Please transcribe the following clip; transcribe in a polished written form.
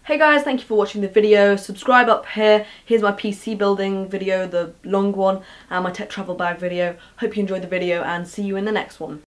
Hey guys, thank you for watching the video. Subscribe up here. Here's my PC building video, the long one, and my tech travel bag video. Hope you enjoyed the video and see you in the next one.